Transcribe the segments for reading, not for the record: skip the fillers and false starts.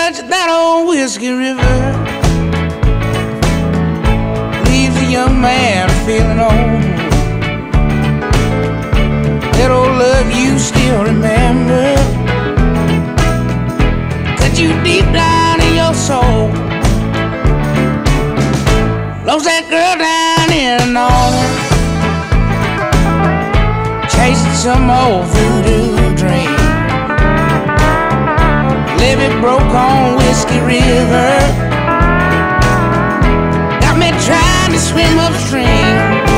touch of that old whiskey river leaves a young man feeling old. That old love you still remember cut you deep down in your soul. Lost that girl down in Awlins, chasing some old voodoo dream. Levee broke on Whiskey River, got me trying to swim upstream.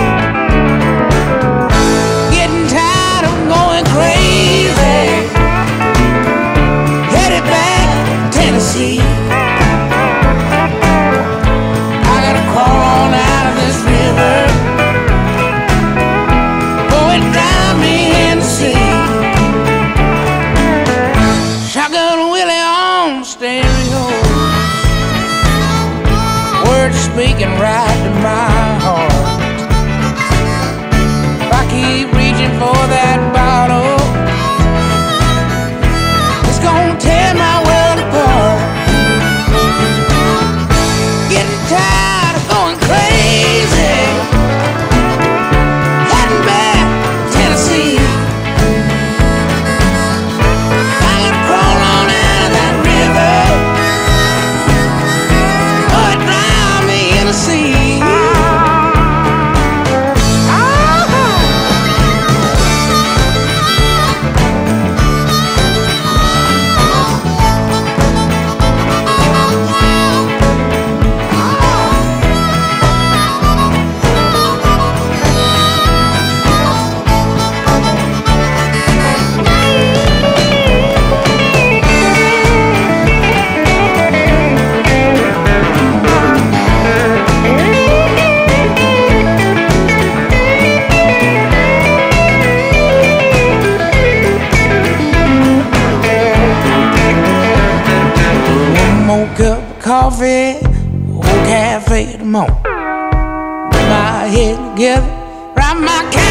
Getting tired of going crazy, headed back to Tennessee. I gotta crawl on out of this river before it drives me in the sea. Shotgun Willie on stereo, words speaking right to my heart. If I keep reaching for that bottle, it's gonna tear my world apart. Getting tired of going crazy, heading back to Tennessee. I gotta crawl on out of that river before it drown me in the sea. Cup of coffee, old cafe tomorrow. Put my head together, write my